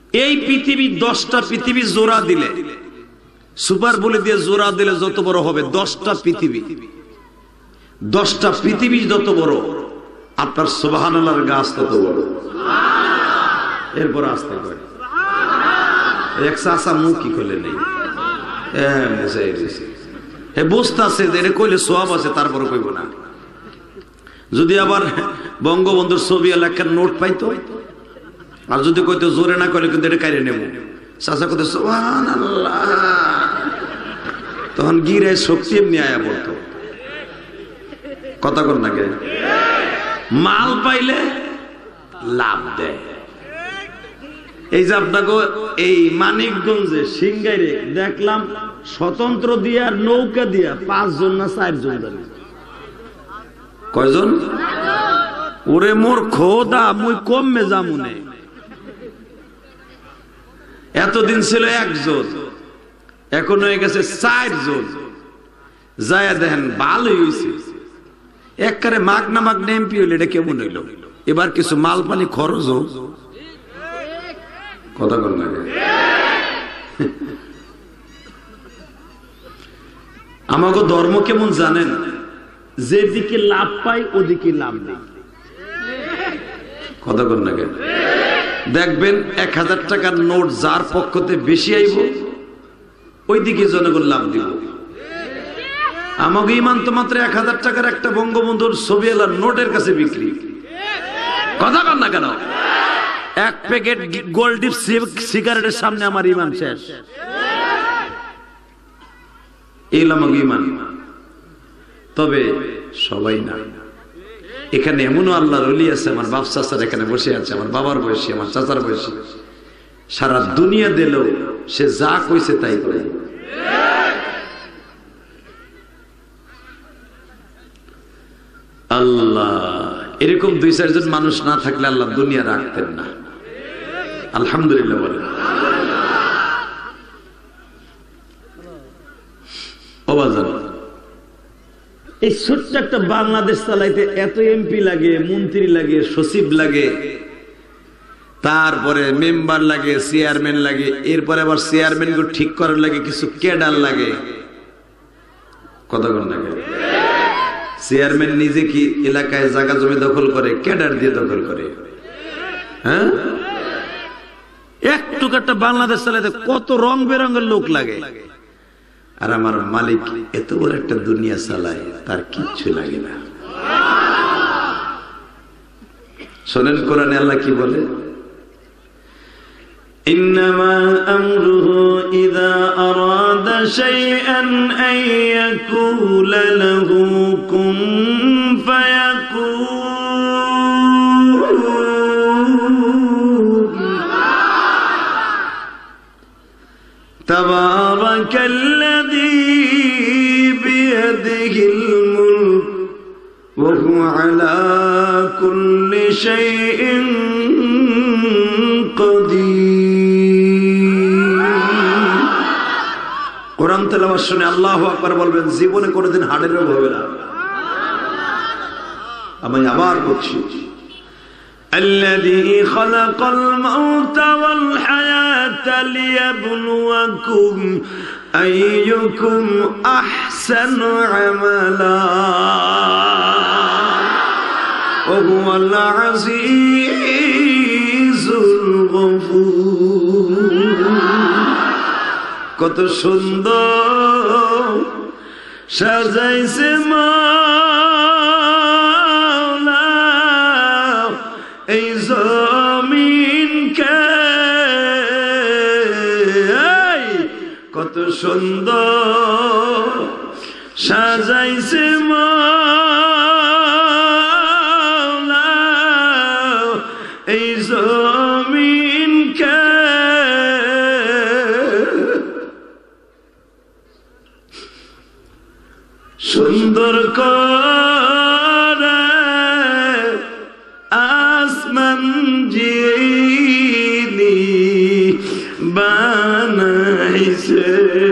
এই পৃথিবী 10টা পৃথিবী জোড়া দিলে, সুপার বলে দিয়ে জোড়া দিলে যত বড় হবে 10টা পৃথিবী, 10টা পৃথিবী যত বড় আপনার সুবহানাল্লাহর গাছ তত বড়। এরপর আসতে পারে এক চাষা মুখ কি করলে নেই বুঝতে আছে যে এটা কইলে সওয়াব আছে, তারপরে কইব না। যদি আবার বঙ্গবন্ধুর ছবি এলাকার নোট পাইতো আর যদি কইতো জোরে না কইলে কিন্তু এটা কাইরে নেব, চাষা কইতো সুবহানাল্লাহ, তখন গিরে শক্তি এমনি আয়া পড়তো। কথা কর না কে? মাল পাইলে লাভ দেয়। এই যে আপনাকে এই মানিকগঞ্জে সিংগাইরে দেখলাম স্বতন্ত্র দিয়া নৌকা দিয়া 5 জন না 4 জন জানি কয়জন? ওরে মোর খোদা, মুই কমে যামুনে। এতদিন ছিল 1 জন, এখন হয়ে গেছে 4 জন। যায় দেখেন ভালোই হয়েছে, একবারে মাগনা মাগনা এমপি হইলে এটা কেমন হইল? এবার কিছু মাল পানি খরচ হোক। কথা বল না, আমাকে ধর্ম কেমন জানেন? যেদিকে লাভ পাই ওদিকে লাভ নেই। কথা বল না, দেখবেন 1000 টাকার নোট যার পক্ষতে বেশি আইব ওইদিকে জনগণ লাভ দিব। আমাকে ইমান তো মাত্র 1000 টাকার একটা বঙ্গবন্ধুর ছবি এলার নোটের কাছে বিক্রি। কথা কর না কেন? 1 প্যাকেট গোল্ড ডিপ সিগারেটের সামনে আমার ইমান শেষ। এই আমাকে ইমান। তবে সবাই না, এখানে এমনও আল্লাহর ওলি আছে, আমার বাপ চাচার এখানে বসে আছে, আমার বাবার বয়সী, আমার চাচার বয়সী, সারা দুনিয়া দিলেও সে যা কইছে তাই করে। আল্লাহ এরকম 2-4 জন মানুষ না থাকলে আল্লাহ দুনিয়া রাখতেন না। আলহামদুলিল্লাহ বলেন। এই ছোট্ট একটা বাংলাদেশ চালাইতে এত এমপি লাগে, মন্ত্রী লাগে, সচিব লাগে, তারপরে মেম্বার লাগে, চেয়ারম্যান লাগে, এরপরে আবার চেয়ারম্যান গুলো ঠিক করার লাগে কিছু ক্যাডার লাগে। কথা বল না, চেয়ারম্যান নিজে কি এলাকায় জায়গা জমি দখল করে? ক্যাডার দিয়ে দখল করে। হ্যাঁ, একটু একটা বাংলাদেশ চালাতে কত রং বেরঙের লোক লাগে। আর আমার মালিক এত বড় একটা দুনিয়া চালায়, তার কিচ্ছু লাগে না। শোনেন কোরআনে আল্লাহ কি বলে? ইন্নামা আমরুহু ইযা আরাদা শাইআন আন ইয়াকুলা লাহু কুন ফায়াকুন। তাবারাকাল্লাযী বিয়াদিহিল মুলক ওয়া হুয়া আলা কুল্লি শাইইন কোরআন তেলাওয়াত শুনে আল্লাহু আকবার বলবেন, জীবনে কোনোদিন হাড়ের রোগ হবে না। আমি আবার বলছি, الذي خلق الموت والحياة ليبلوكم أيكم أحسن عملا وهو العزيز الغفور। কত সুন্দর সাজাইছে মাওলা এই জমিনকে, কত সুন্দর সাজাইছে মাওলা এই জমিনকে। সুন্দর করে আসমান যিনি বানাইছে,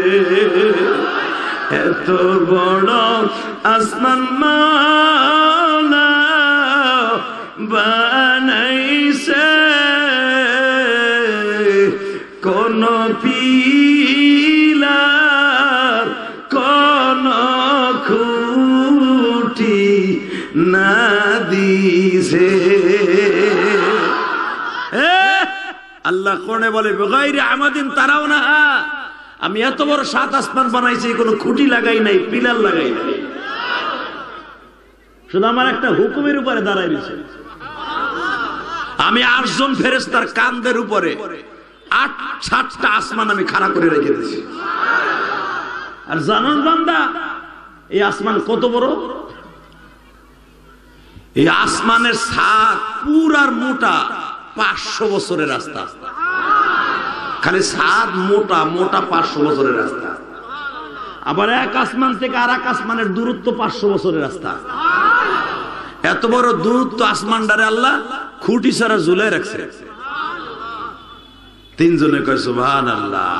এত বড় আসমান মাওলা বানাইছে, কোন পিলার কোন খুঁটি না দিছে। আল্লাহ কোরআনে বলে বেগাইরে আমাদিন তারাও না, আমি এত বড় 7 আসমান বানাইছি, কোনো খুঁটি লাগাই নাই, পিলার লাগাই নাই, শুধু আমার একটা হুকুমের উপরে দাঁড়াই দিছে। আমি 8 জন ফেরেশতার কাঁধের উপরে 7টা আসমান আমি খাড়া করে রেখে দিয়েছি। আর জানান বান্দা, এই আসমান কত বড়? এই আসমানের ছাদ পুরার মোটা 500 বছরের রাস্তা, খালি ছাদ মোটা মোটা 500 বছরের রাস্তা। আবার এক আসমান থেকে আর এক আসমানের দূরত্ব 500 বছরের রাস্তা। এত বড় দূরত্ব আসমানটারে আল্লাহ খুঁটি ছাড়া ঝুলাই রাখছে। 3 জনে কয় সুবহানাল্লাহ।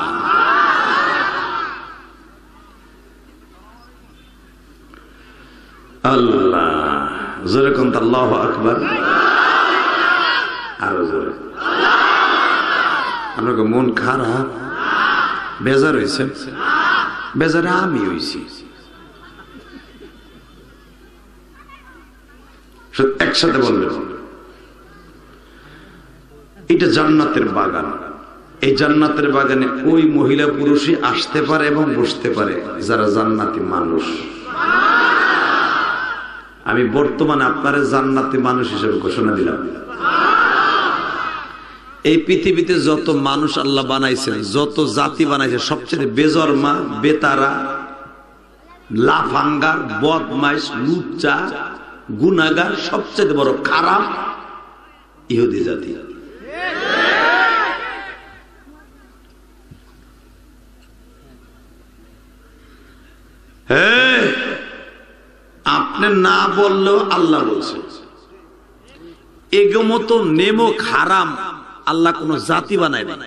আল্লাহ জোরে কোন আল্লাহু আকবার, আরো জোরে। আপনাকে মন খারাপ, বেজার হয়েছে? বেজারে আমি হয়েছি। একসাথে বলবেন, এটা জান্নাতের বাগান। এই জান্নাতের বাগানে ওই মহিলা পুরুষই আসতে পারে এবং বসতে পারে যারা জান্নাতি মানুষ। আমি বর্তমানে আপনারা জান্নাতি মানুষ হিসেবে ঘোষণা দিলাম। এই পৃথিবীতে যত মানুষ আল্লাহ বানাইছেন, যত জাতি বানাইছে, সবচেয়ে বেজরমা, বেতারা, লাফাঙ্গার, বদমাইশ, লুচ্চা, গুনাহগার, সবচেয়ে বড় খারাপ ইহুদি জাতি। আপনি না বললেও আল্লাহ বলছেন, এগো মতো নেমো খারাম আল্লাহ কোন জাতি বানায় না।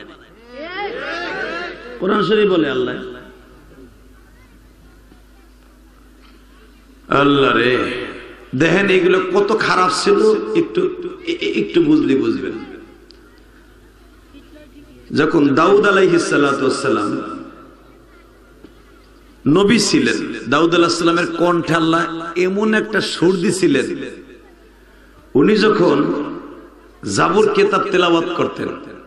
কোরআন শরীফ বলে আল্লাহ। আল্লাহ রে, দেখেন এগুলো কত খারাপ ছিল, একটু একটু বুঝলি বুঝবেন। যখন দাউদ আলাইহিস সালাতু ওয়াস সালাম নবী ছিলেন, দাউদ আলাইহিস সালামের কণ্ঠে আল্লাহ এমন একটা সুর দিয়েছিলেন, উনি যখন জাবুর কিতাব তেলাওয়াত করতেন,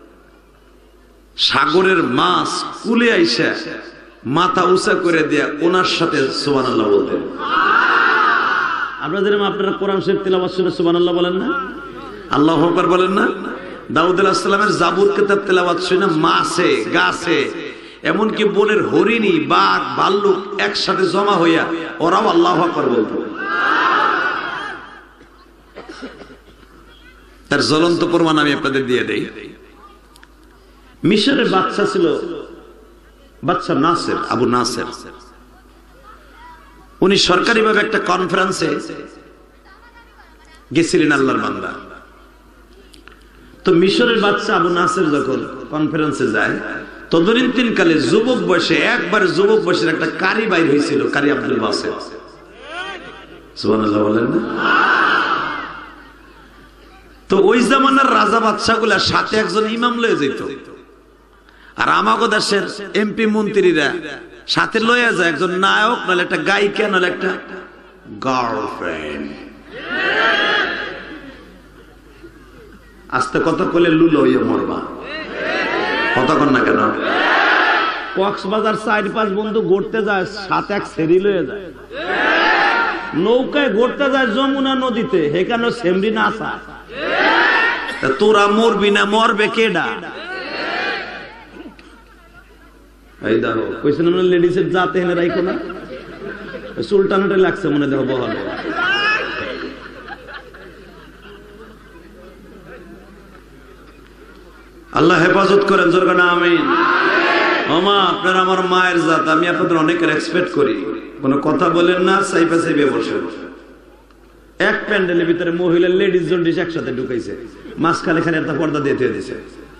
সাগরের মাছ কুলে আইসা মাথা উঁচা করে দেয়া ওনার সাথে সুবহানাল্লাহ বলতেন। আপনাদের আপনারা কোরআন শরীফ তেলাওয়াত শুনে সুবহানাল্লাহ বলেন না, আল্লাহু আকবার বলেন না? দাউদ আলাইহিস সালামের জাবুর কিতাব তেলাওয়াত শুনে মাছে, গাছে, এমনকি বনের হরিণী, বাঘ, ভাল্লুক একসাথে জমা হইয়া ওরাও আল্লাহু আকবার বলতো। তার জ্বলন্ত প্রমাণ আমি আপনাদের দিয়ে দেই। মিশরের বাদশা ছিল বাদশা নাসের, আবু নাসের। উনি সরকারিভাবে একটা কনফারেন্সে গেছিলেন, আল্লাহর বান্দা। তো মিশরের বাদশা আবু নাসের যখন কনফারেন্সে যায়, তদনীন্তন কালে যুবক বয়সে, একবারে যুবক বয়সের একটা কারি বাইর হয়েছিল, কারি আব্দুল বাসেত। সুবহানাল্লাহ বলেন না? তো ওই জামানার রাজা বাদশা গুলা সাথে একজন ইমাম লয়ে যেত, আর আমাগো দেশের এমপি মন্ত্রীরা সাথে লয়ে যায় একজন নায়ক, নাহলে একটা গায়িকা, নাহলে একটা গার্লফ্রেন্ড। আস্তে কথা কইলে লুলো হইয়া মরবা, কতক্ষণ না কেন? কক্সবাজার 4-5 বন্ধু ঘুরতে যায়, সাথে এক সেরি লয়ে যায়, নৌকায় ঘুরতে যায় যমুনা নদীতে, সেখানে সেমরি না আসা। তোরা মরবি না, মরবে কেডা? এই দেখো কইছেন না লেডিসের জাতে এনে রাখো না, সুলতানটে লাগছে মনে দেখো বহল। আল্লাহ হেফাজত করেন, জোরে বলেন আমিন। ওমা আপনারা আমার মায়ের জাত, আমি আপনাদের অনেক রেসপেক্ট করি, কোনো কথা বলেন না, সাইপা সাইপে বসে। এক প্যান্ডেলের ভিতরে মহিলা লেডিস জন্ডিস একসাথে ঢুকাইছে, মাঝখানে খানে একটা পর্দা দিয়ে দিয়েছে।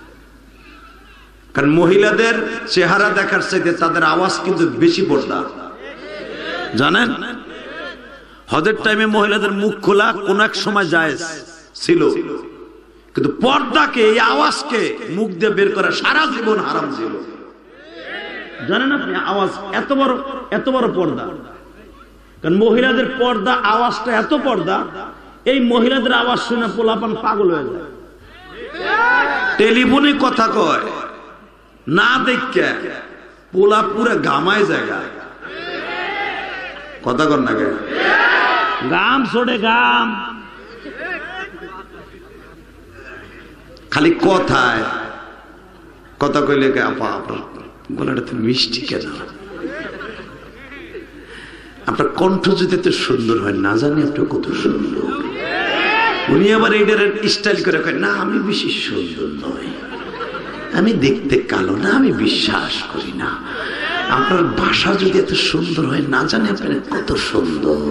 কারণ মহিলাদের চেহারা দেখার চাইতে তাদের আওয়াজ কিন্তু বেশি পর্দা, জানেন? হজের টাইমে মহিলাদের মুখ খোলা কোন এক সময় জায়েজ ছিল, কিন্তু পর্দাকে, এই আওয়াজকে মুখ দিয়ে বের করা সারা জীবন হারাম ছিল। জানেন আপনি আওয়াজ এত বড় পর্দা, কারণ মহিলাদের পর্দা, আওয়াজটা এত পর্দা, এই মহিলাদের আওয়াজ শুনে পোলাপান পাগল হয়ে যায়। টেলিফোনে কথা কয় না দেখে পোলা পুরা গামায় জায়গা, কথা কর না গে, গাম ছোড়ে গাম, খালি কথায় কথা কইলে আপা আপনার গলাটা তো মিষ্টি কেন, আপনার কণ্ঠ যদি এত সুন্দর হয়, না জানি আপনার কত সুন্দর। উনি আবার এইটার স্টাইল করে কয় না আমি বেশি সুন্দর নয়, আমি দেখতে কালো না, আমি বিশ্বাস করি না, আপনার ভাষা যদি এত সুন্দর হয়, না জানি আপনার কত সুন্দর।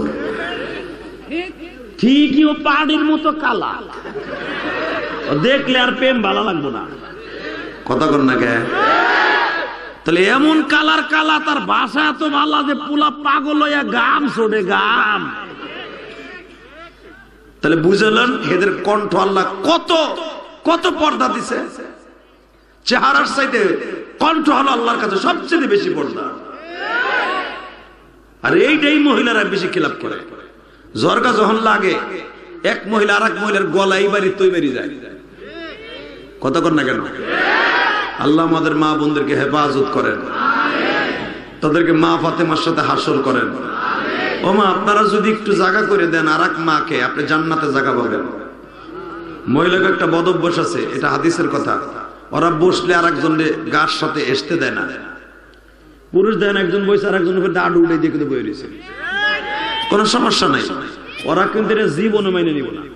ঠিকই ও পাহাড়ের মতো কালা, দেখলে আর প্রেম ভালো লাগবে না, কথা কর না কে। তাহলে এমন কালার কালা, তার ভাষা এত ভালো যে পুলা পাগল হইয়া গাম ছোড়ে গাম। তাহলে বুঝলেন এদের কণ্ঠ আল্লাহ কত কত পর্দা দিছে। চেহারার চাইতে কণ্ঠ হলো আল্লাহর কাছে সবচেয়ে বেশি পর্দা। আর এইটাই মহিলারা বেশি খিলাপ করে। জরগা যখন লাগে, এক মহিলা আর এক মহিলার গলা এই বাড়ি তৈ বাড়ি যায়, কথা কর না কেন। আল্লাহ আমাদের মা বোনদেরকে হেফাজত করেন, তাদেরকে মা ফাতেমার সাথে হাসর করেন। ও মা, আপনারা যদি একটু জায়গা করে দেন আর এক মাকে, আপনি জান্নাতে জায়গা পাবেন। মহিলাকে একটা বদভ্যাস আছে, এটা হাদিসের কথা, ওরা বসলে আর একজনের গার সাথে আসতে দেয় না। পুরুষ দেন একজন বসে আর একজনের উপর দাঁড় উঠে দিয়ে কিন্তু বই রয়েছে, কোনো সমস্যা নাই, ওরা কিন্তু এটা জীবনে মেনে নিব না।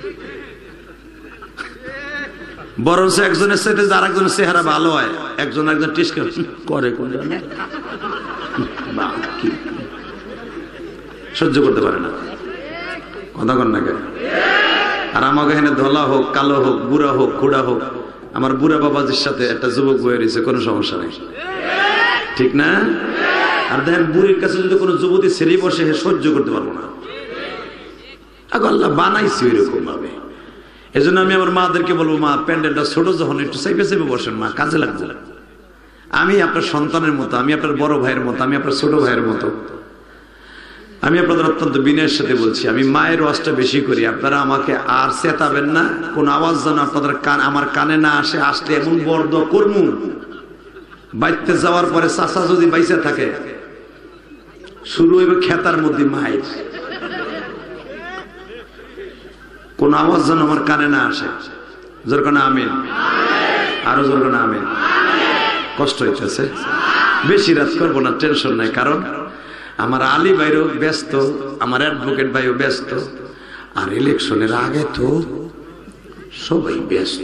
বরং একজনের সাথে আর একজনের চেহারা ভালো হয়, একজন একজন টিস্ক করে, কোন সহ্য করতে পারে না, কথা কর না কেন। আর আমাকে এখানে ধলা হোক, কালো হোক, বুড়া হোক, খুড়া হোক, আমার বুড়া বাবাজির সাথে একটা যুবক বয়ে রয়েছে, কোনো সমস্যা নেই, ঠিক না। আর দেখেন বুড়ির কাছে যদি কোনো যুবতী ছেলে বসে, সহ্য করতে পারবো না। আল্লাহ বানাইছি ওইরকম ভাবে। এই জন্য আমি আমার মাদেরকে বলবো, মা প্যান্ডেলটা ছোট যখন একটু চাইপে চাইপে বসেন, মা কাজে লাগবে। আমি আপনার সন্তানের মতো, আমি আপনার বড় ভাইয়ের মতো, আমি আপনার ছোট ভাইয়ের মতো। আমি আপনাদের অত্যন্ত বিনয়ের সাথে বলছি, আমি মায়ের ওয়াজটা বেশি করি, আপনারা আমাকে আর চেতাবেন না। কোন আওয়াজ যেন আপনাদের আমার কানে না আসে, আসলে এমন বর্দ করমু, বাইতে যাওয়ার পরে চাচা যদি বাইসে থাকে, শুরু হইবে খেতার মধ্যে মায়ের। কোন আওয়াজ যেন আমার কানে না আসে। জোর কানে আমিন, আরো জোর কানে আমিন। কষ্ট হইতেছে, বেশি রাত করবো না, টেনশন নাই। কারণ আমার আলী ভাইও ব্যস্ত, আমার অ্যাডভোকেট ভাইও ব্যস্ত, আর ইলেকশনের আগে তো সবাই ব্যস্ত।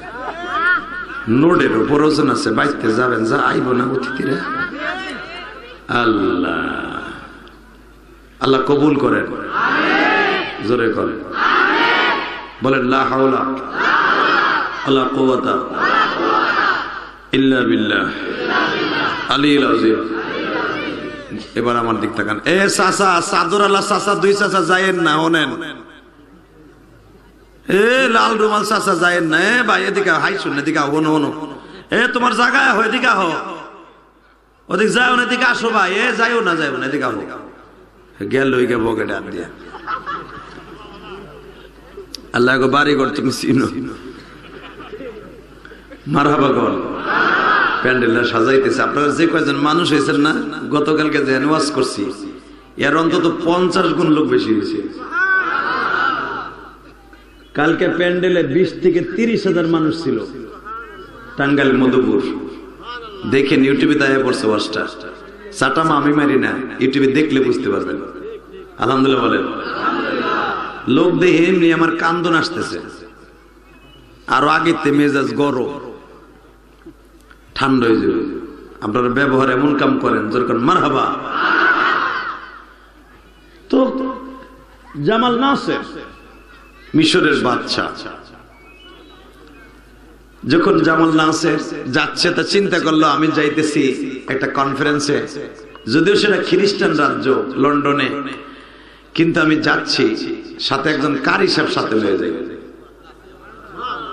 নোডের প্রয়োজন আছে, বাইতে যাবেন, যা আইব না অতিথিরা। আল্লাহ আল্লাহ কবুল করেন, জোরে করেন, বলেন লা হাওলা ওয়ালা কুওয়াতা ইল্লা বিল্লাহ আলিল আযীম। এবার আমার দিক তাকান। এ চাচা, চাদর আল্লাহ চাচা, দুই চাচা যায়েন না, ওনেন। এ লাল রুমাল চাচা যায়েন না। এ ভাই এদিকে হাই শুন, এদিকে হনো হনো। এ তোমার জায়গায় হয়, এদিকে আহ, ওদিক যাও না, এদিকে আসো ভাই। এ যাইও না, যাইও না, এদিকে আহ। গেল ওইকে বকেটে হাত দিয়া। আল্লাহ গো বাড়ি ঘর তুমি চিনো, মারহাবা কর। প্যান্ডেলটা সাজাইতেছে। আপনারা যে কয়েকজন মানুষ হয়েছেন না, গতকালকে যে ওয়াজ করছি, এর অন্তত 50 গুণ লোক বেশি হয়েছে। কালকে প্যান্ডেলে 20 থেকে 30,000 মানুষ ছিল। টাঙ্গাইল মধুপুর দেখেন, ইউটিউবে দায়ে পড়ছে ওয়াজটা। চাটামা আমি মারি না, ইউটিউবে দেখলে বুঝতে পারবেন। আলহামদুলিল্লাহ বলেন। লোক দেখে এমনি আমার কান্দন আসতেছে। আরো আগেতে মেজাজ গরম, ঠান্ডা হয়ে যাবে। আপনারা ব্যবহার এমন কাম করেন যেরকম মারহাবা। তো জামাল নাসের, মিশরের বাদশা, যখন জামাল নাসের যাচ্ছে, তা চিন্তা করলো আমি যাইতেছি একটা কনফারেন্সে, যদিও সেটা খ্রিস্টান রাজ্য লন্ডনে, কিন্তু আমি যাচ্ছি, সাথে একজন কারি সাহেব সাথে হয়ে যাই।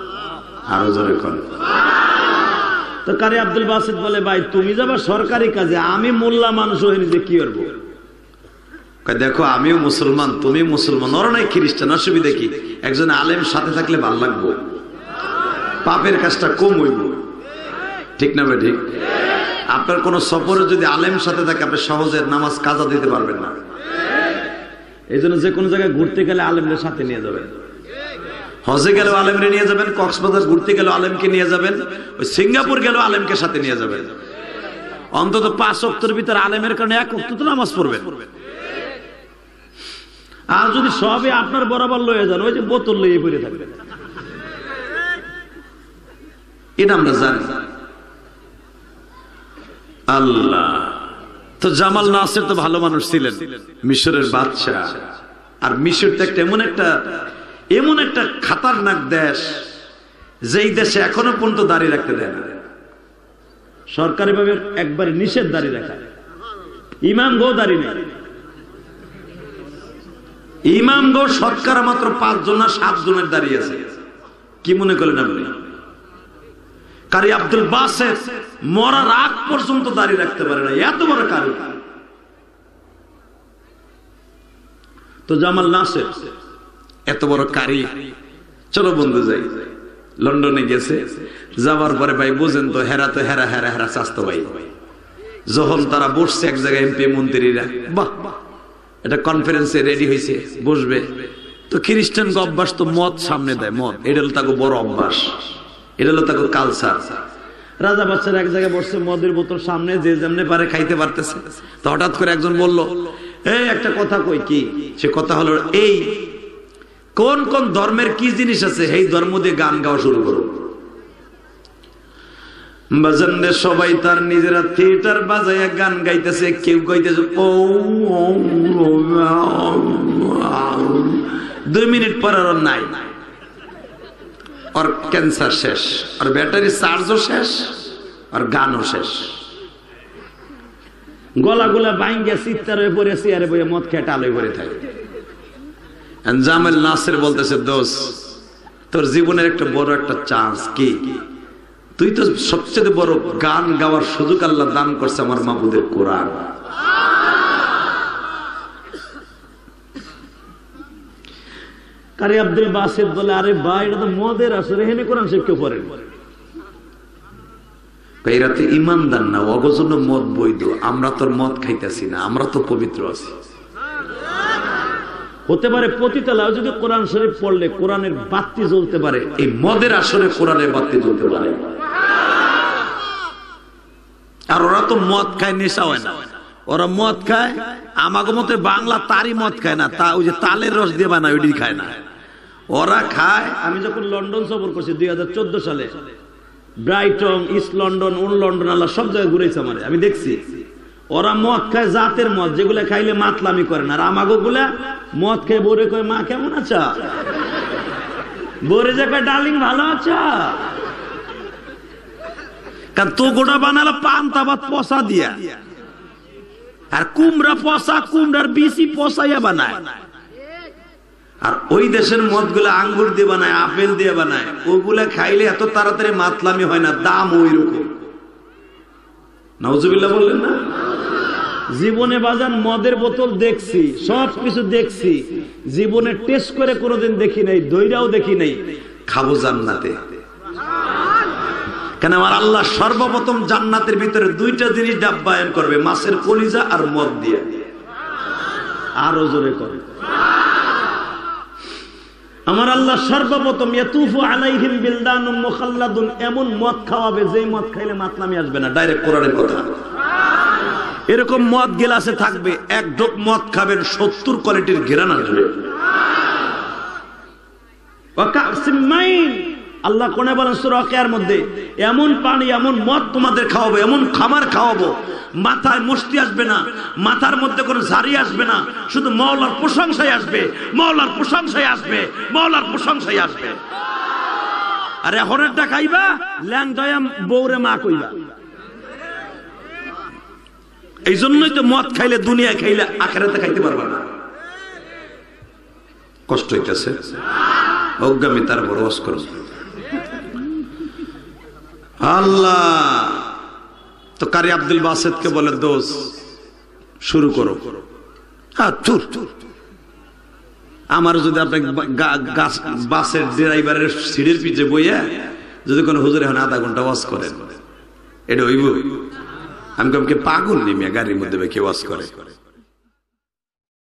আরো জোরে কোন। তো কারি আব্দুল বাসিত বলে, ভাই তুমি যাবা সরকারি কাজে, আমি মোল্লা মানুষ হয়ে নিজে কি করবো? দেখো আমিও মুসলমান, তুমি মুসলমান, ওরা নাই খ্রিস্টান, অসুবিধা কি? একজন আলেম সাথে থাকলে ভাল লাগবো, পাপের কাজটা কম হইব, ঠিক না ভাই? ঠিক। আপনার কোন সফরে যদি আলেম সাথে থাকে, আপনি সহজে নামাজ কাজা দিতে পারবেন না। এই জন্য যে কোনো জায়গায় ঘুরতে গেলে আলেমদের সাথে নিয়ে যাবেন। হজে গেলেও আলেমরে নিয়ে যাবেন, কক্সবাজার ঘুরতে গেলেও আলেমকে নিয়ে যাবেন, ওই সিঙ্গাপুর গেলেও আলেমকে সাথে নিয়ে যাবেন। অন্তত 5 ওয়াক্তের ভিতরে আলেমের কারণে 1 ওয়াক্ত তো নামাজ পড়বেন। আর যদি সবই আপনার বরাবর লয়ে যান, ওই যে বোতল লইয়ে পড়ে থাকবেন, এটা আমরা জানি। আল্লাহ। তো জামাল নাসের তো ভালো মানুষ ছিলেন, মিশরের বাদশা। আর মিশর তো এমন একটা খাতারনাক দেশ, যেই দেশে এখনো পর্যন্ত দাঁড়িয়ে রাখতে দেয় না, সরকারি ভাবে একবারে নিষেধ দাঁড়িয়ে রাখা। ইমাম গো দাঁড়িয়ে নেই, ইমাম গো শতকরা মাত্র 5 জন না 7 জনের দাঁড়িয়ে আছে। কি মনে করেন আপনি? কারি আব্দুল বাসেত মরার আগ পর্যন্ত দাঁড়িয়ে রাখতে পারে না, এত বড় কারি। তো জামাল নাসের এত বড় কারি। চলো বন্ধু যাই। লন্ডনে গেছে, যাওয়ার পরে ভাই বুঝেন তো, হেরা তো হেরা হেরা হেরা চাস্তো ভাই। যখন তারা বসছে এক জায়গায়, এমপি মন্ত্রীরা, বাহ এটা কনফারেন্সে রেডি হয়েছে, বসবে। তো খ্রিস্টান অভ্যাস তো মদ সামনে দেয়, মদ, এটা হলো তাকে বড় অভ্যাস, এটা হলো তাকে কালচার। রাজা বাচ্চারা এক জায়গায় বসছে, মদের বোতল সামনে, যে যেমনে পারে খাইতে পারতেছে। তো হঠাৎ করে একজন বলল, এই একটা কথা কই। কি? সে কথা হলো এই, কোন কোন ধর্মের কি জিনিস আছে, এই ধর্ম দিয়ে গান গাওয়া শুরু করো। বাজানদের সবাই তার নিজেরা থিয়েটার বাজাইয়া গান গাইতেছে, কেউ গাইতেছে 2 মিনিট পর আর নাই, আর ক্যান্সার শেষ, আর ব্যাটারি চার্জও শেষ, আর গানও শেষ। গলাগুলা বাইঙ্গা চিৎকার হয়ে পড়ে চেয়ারে বইয়ে মদ খেয়ে টালে পড়ে থাকে। জামাল নাসের বলতেছে, দোস্ত তোর জীবনের একটা বড় একটা চান্স। কি? তুই তো সবচেয়ে বড় গান গাওয়ার সুযোগ আল্লাহ দান করছে আমার মাহবুবের কোরআন। কারি আব্দুল বাসিত বলে, আরে ভাই এটা তো মদের আসরে, এখানে কোরআন শিক্ষা পড়েন। এরা তো ইমানদার না, ওগো জন্য মদ বৈধ। আমরা তোর মদ খাইতেছি না, আমরা তো পবিত্র আছি। হতে পারে পতিতালাও যদি কোরআন শরীফ পড়লে কোরআনের বাতি জ্বলতে পারে, এই মদের আসরে কোরআনের বাতি জ্বলতে পারে। আর ওরা তো মদ খায়, নেশা হয় না। ওরা মদ খায় আমাগো মতে বাংলা তারই মদ খায় না, তা ওই যে তালের রস দিয়ে বানায় ওইটি খায় না। ওরা খায়, আমি যখন লন্ডন সফর করছি 2014 সালে, Brighton, east London, old London, Allah সব জায়গায় ঘুরেছে আমারে, আমি দেখছি। ওরা মদ খায় জাতের মদ, যেগুলা খাইলে মাতলামি করে না। আর আমাগো গুলা মদ খেয়ে বোরে কয়, মা কেমন আছো? বোরে যে কয়, ডার্লিং ভালো আছো? কারণ তো গোটা বানালো পান্তা ভাত পচা দিয়া, আর কুমড়া পচা, কুমড়ার বিচি পচাইয়া বানায়। আর ওই দেশের মদ গুলা আঙ্গুর দিয়ে বানায়, আপেল দিয়ে বানায়। ওগুলা খাইলে এত তাড়াতাড়ি মাতলামি হয় না, দাম ওই রকম। নাউজুবিল্লাহ বললেন না? জীবনে বাজান মদের বোতল দেখছি, সবকিছু দেখছি, জীবনে টেস্ট করে কোনোদিন দেখি নাই, দইরাও দেখি নাই। খাবো জান্নাতে। কেন? আমার আল্লাহ সর্বপ্রথম জান্নাতের ভিতরে 2টা জিনিস ডাব্বায়ন করবে, মাছের কলিজা আর মদ দিয়ে। আরো জোরে করে। আমার আল্লাহ সর্বপ্রথম ইয়াতুফু আলাইহিম বিলদানুম মুখাল্লাদুন, এমন মদ খাওয়াবে যেই মদ খাইলে মাতলামি আসবে না। ডাইরেক্ট কোরআনের কথা। এরকম মদ গ্লাসে থাকবে, এক ঢোক মদ খাবেন 70 কোয়ালিটির ঘেরান আসবে। আল্লাহ কোনে বলেন সূরা ওয়াকিয়ার মধ্যে, এমন পানি, এমন মদ তোমাদের খাওয়াবো, এমন খামার খাওয়াবো, মাথায় মুষ্টি আসবে না, মাথার মধ্যে কোনো ঝাড়ি আসবে না, শুধু মাওলার প্রশংসাই আসবে, মাওলার প্রশংসাই আসবে, মাওলার প্রশংসাই আসবে। আর এখনেরটা খাইবা ল্যাংটায়া বউরে মা কইবা। এই জন্যই তো মদ খাইলে, দুনিয়া খাইলে আখিরাতে খাইতে পারবা না। কষ্ট হইতেছে, অজ্ঞামিতার বড় করো। আল্লাহ। তো কারি আব্দুল বাসেতকে বলে দোষ শুরু করো। আমার যদি আপনার বাসের ড্রাইভারের সিটের পিছে বইয়া যদি কোনো হুজুর এখন আধা ঘন্টা ওয়াজ করেন, এটা হইব? আমি পাগল নিমিয়া গাড়ির মধ্যে কেউ ওয়াজ করে?